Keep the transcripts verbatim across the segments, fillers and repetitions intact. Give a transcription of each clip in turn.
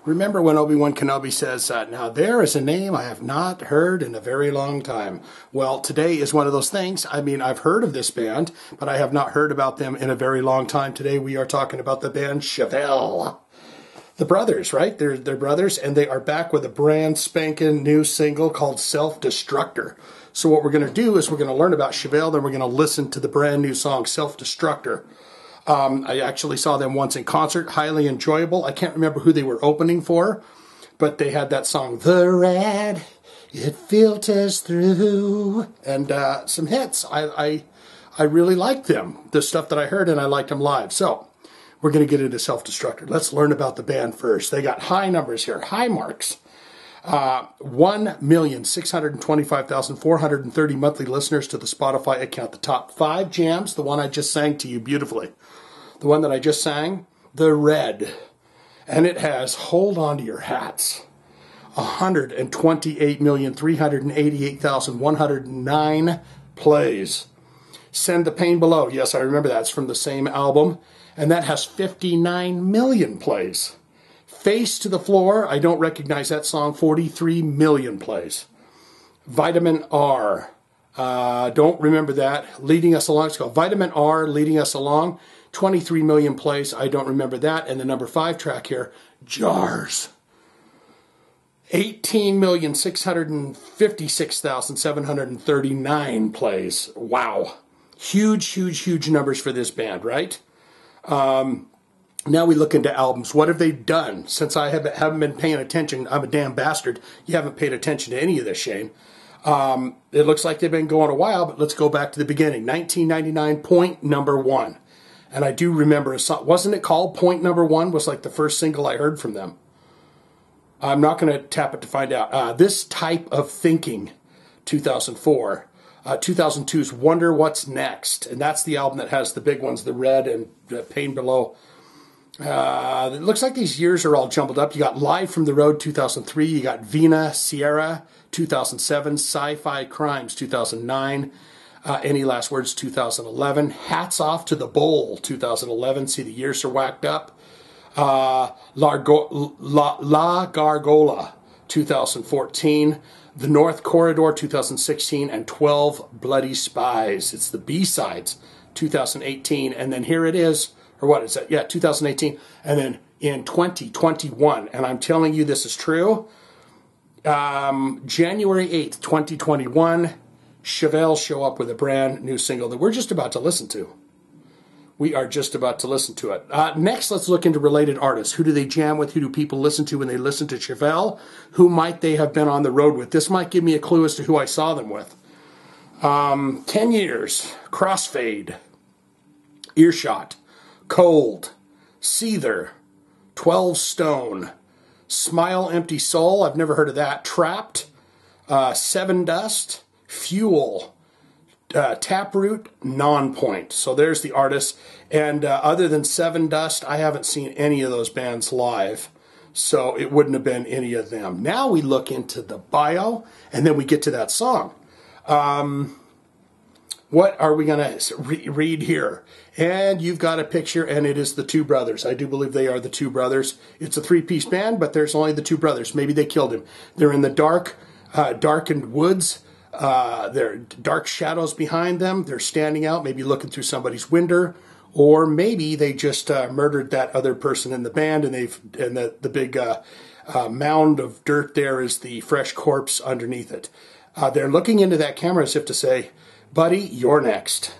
Remember when Obi-Wan Kenobi says, uh, now there is a name I have not heard in a very long time. Well, today is one of those things. I mean, I've heard of this band, but I have not heard about them in a very long time. Today we are talking about the band Chevelle. The brothers, right? They're, they're brothers, and they are back with a brand spanking new single called Self-Destructor. So what we're going to do is we're going to learn about Chevelle, then we're going to listen to the brand new song, Self-Destructor. Um, I actually saw them once in concert, highly enjoyable. I can't remember who they were opening for, but they had that song, The Red, It Filters Through, and uh, some hits. I, I, I really liked them, the stuff that I heard, and I liked them live. So we're going to get into Self-Destructor. Let's learn about the band first. They got high numbers here, high marks. Uh, one million six hundred twenty-five thousand four hundred thirty monthly listeners to the Spotify account. The top five jams, the one I just sang to you beautifully. The one that I just sang, The Red. And it has, hold on to your hats, one hundred twenty-eight million three hundred eighty-eight thousand one hundred nine plays. Send the Pain Below. Yes, I remember that. It's from the same album. And that has fifty-nine million plays. Face to the Floor, I don't recognize that song, forty-three million plays. Vitamin R, uh, don't remember that. Leading Us Along, it's called Vitamin R, Leading Us Along, twenty-three million plays, I don't remember that. And the number five track here, Jars. eighteen million six hundred fifty-six thousand seven hundred thirty-nine plays. Wow. Huge, huge, huge numbers for this band, right? Um... Now we look into albums. What have they done? Since I haven't, haven't been paying attention, I'm a damn bastard. You haven't paid attention to any of this, Shane. Um, it looks like they've been going a while, but let's go back to the beginning. nineteen ninety-nine, Point Number One. And I do remember a song. Wasn't it called Point Number One? Was like the first single I heard from them. I'm not going to tap it to find out. Uh, This Type of Thinking, two thousand four. Uh, two thousand two's Wonder What's Next. And that's the album that has the big ones, The Red and uh, Pain Below. Uh, it looks like these years are all jumbled up. You got Live from the Road, two thousand three. You got Vina Sierra, two thousand seven. Sci-Fi Crimes, two thousand nine. Uh, Any Last Words, two thousand eleven. Hats Off to the Bowl, two thousand eleven. See, the years are whacked up. Uh, Largo- La-, La Gargola, two thousand fourteen. The North Corridor, two thousand sixteen. And twelve Bloody Spies. It's the B-sides, two thousand eighteen. And then here it is. Or what is that? Yeah, two thousand eighteen. And then in twenty twenty-one, and I'm telling you this is true, um, January eighth, twenty twenty-one, Chevelle show up with a brand new single that we're just about to listen to. We are just about to listen to it. Uh, next, let's look into related artists. Who do they jam with? Who do people listen to when they listen to Chevelle? Who might they have been on the road with? This might give me a clue as to who I saw them with. Um, ten years, Crossfade, Earshot, Cold, Seether, twelve Stone, Smile Empty Soul, I've never heard of that, Trapped, uh, Seven Dust, Fuel, uh, Taproot, Nonpoint. So there's the artists. And uh, other than Seven Dust, I haven't seen any of those bands live. So it wouldn't have been any of them. Now we look into the bio, and then we get to that song. Um... What are we going to re- read here? And you've got a picture, and it is the two brothers. I do believe they are the two brothers. It's a three-piece band, but there's only the two brothers. Maybe they killed him. They're in the dark, uh, darkened woods. Uh, there are dark shadows behind them. They're standing out, maybe looking through somebody's window. Or maybe they just uh, murdered that other person in the band, and they've and the, the big uh, uh, mound of dirt there is the fresh corpse underneath it. Uh, they're looking into that camera as if to say, buddy, you're next.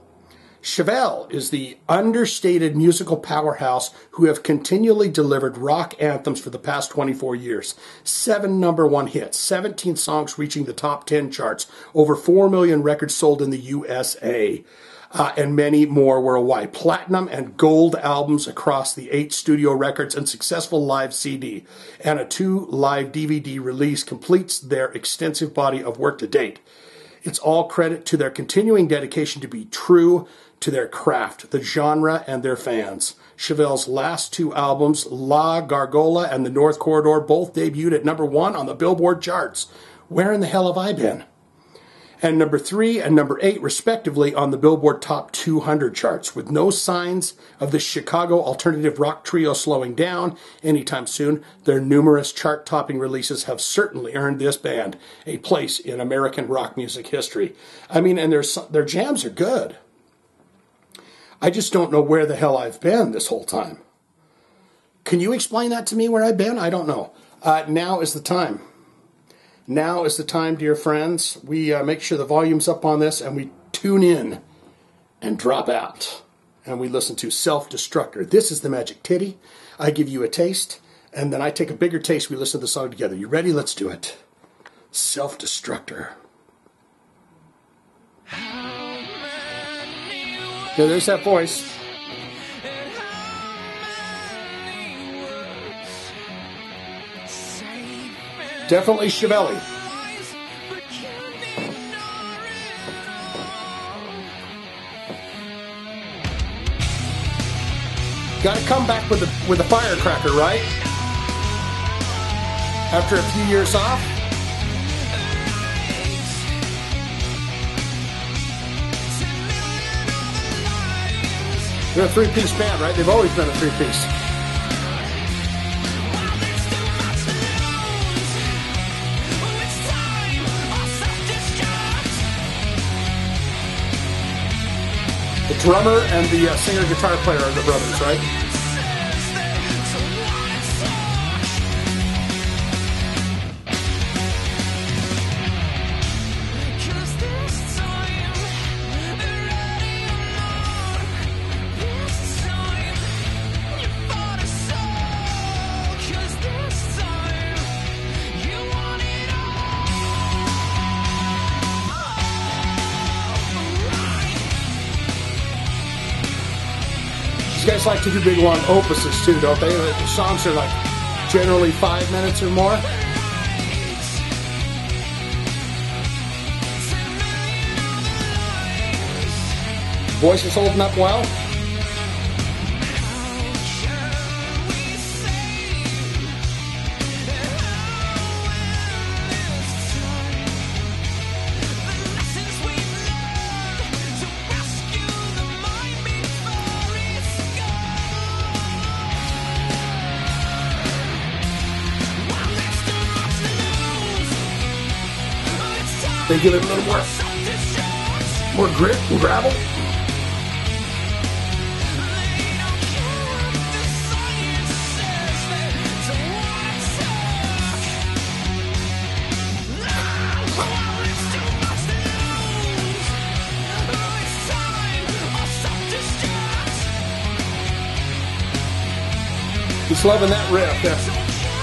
Chevelle is the understated musical powerhouse who have continually delivered rock anthems for the past twenty-four years. Seven number one hits, seventeen songs reaching the top ten charts, over four million records sold in the U S A, uh, and many more worldwide. Platinum and gold albums across the eight studio records and successful live C D, and a two live D V D release completes their extensive body of work to date. It's all credit to their continuing dedication to be true to their craft, the genre, and their fans. Chevelle's last two albums, La Gargola and The North Corridor, both debuted at number one on the Billboard charts. Where in the hell have I been? and number three and number eight, respectively, on the Billboard Top two hundred charts, with no signs of the Chicago alternative rock trio slowing down anytime soon. Their numerous chart-topping releases have certainly earned this band a place in American rock music history. I mean, and their, their jams are good. I just don't know where the hell I've been this whole time. Can you explain that to me, where I've been? I don't know. Uh, now is the time. Now is the time, dear friends. We uh, make sure the volume's up on this, and we tune in and drop out. And we listen to Self-Destructor. This is the Magic Titty. I give you a taste, and then I take a bigger taste. We listen to the song together. You ready? Let's do it. Self-Destructor. Yeah, there's that voice. Definitely Chevelle. Got to come back with a with a firecracker, right? After a few years off. They're a three-piece band, right? They've always been a three-piece. The drummer and the uh, singer-guitar player are the brothers, right? These guys like to do big long opuses too, don't they? The songs are like generally five minutes or more. Voice is holding up well. They give it a little more, more grit and gravel. Just loving that riff. Yeah.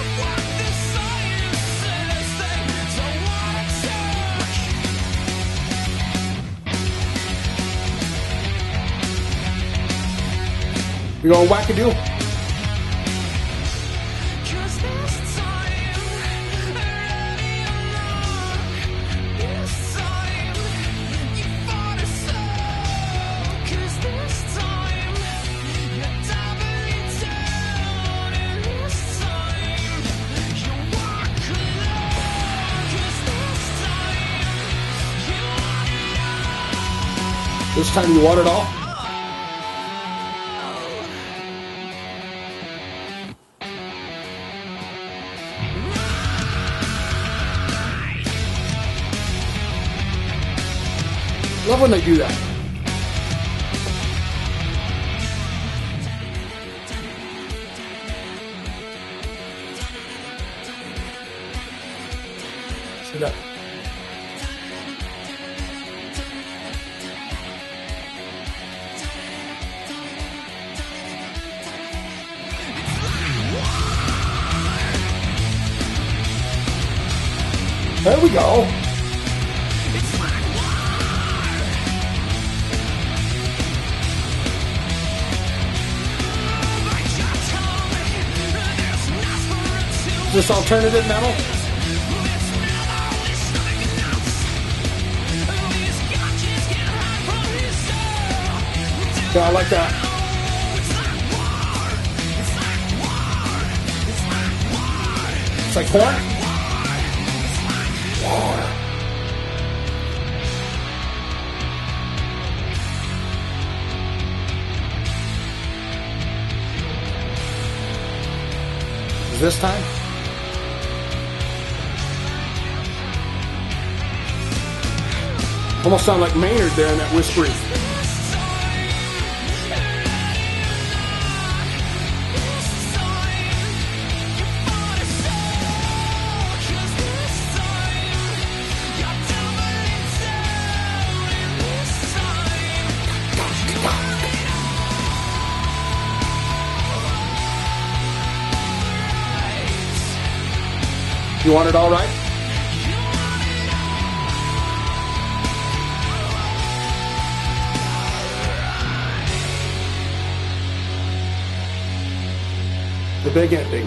We going wackadoo? This time you want it all? Love when they do that. Sit up. There we go. This alternative metal? Yeah, I like that. It's like corn? this time. Almost sound like Maynard there in that whispery. You want it all right? The big ending.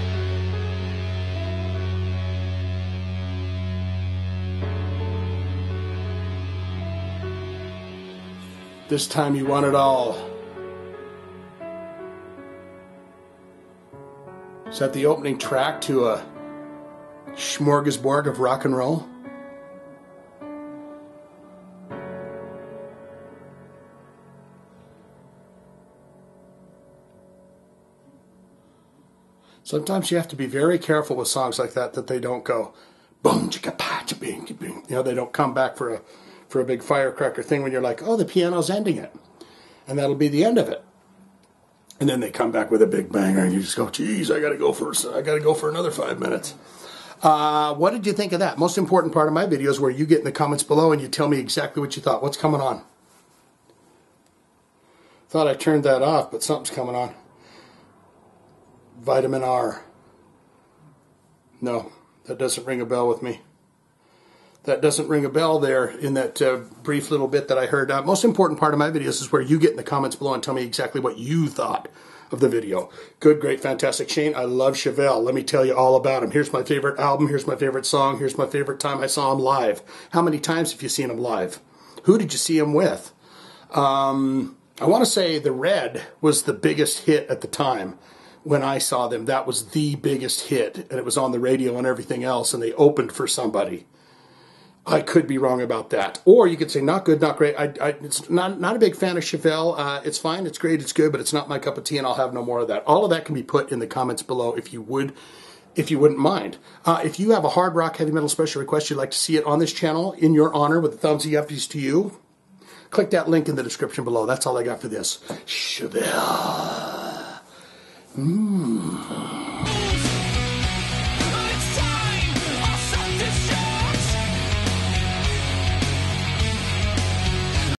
This time you want it all. Is that the opening track to a smorgasbord of rock and roll? Sometimes you have to be very careful with songs like that, that they don't go boom chicka pa cha bing bing. You know, they don't come back for a for a big firecracker thing when you're like, oh, the piano's ending it, and that'll be the end of it. And then they come back with a big banger, and you just go, geez, I gotta go for I gotta go for another five minutes. Uh, what did you think of that? Most important part of my video is where you get in the comments below and you tell me exactly what you thought. What's coming on? Thought I turned that off, but something's coming on. Vitamin R. No, that doesn't ring a bell with me. That doesn't ring a bell there in that uh, brief little bit that I heard. Uh, most important part of my videos is where you get in the comments below and tell me exactly what you thought of the video. Good, great, fantastic. Shane, I love Chevelle. Let me tell you all about him. Here's my favorite album. Here's my favorite song. Here's my favorite time I saw him live. How many times have you seen him live? Who did you see him with? Um, I want to say the Red was the biggest hit at the time. When I saw them, that was the biggest hit, and it was on the radio and everything else, and they opened for somebody. I could be wrong about that. Or you could say, not good, not great. I, I, it's not, not a big fan of Chevelle. Uh, it's fine, it's great, it's good, but it's not my cup of tea, and I'll have no more of that. All of that can be put in the comments below if you would, if you wouldn't mind. Uh, if you have a hard rock, heavy metal special request, you'd like to see it on this channel, in your honor, with the thumbs uppies to you, click that link in the description below. That's all I got for this. Chevelle. Mmm.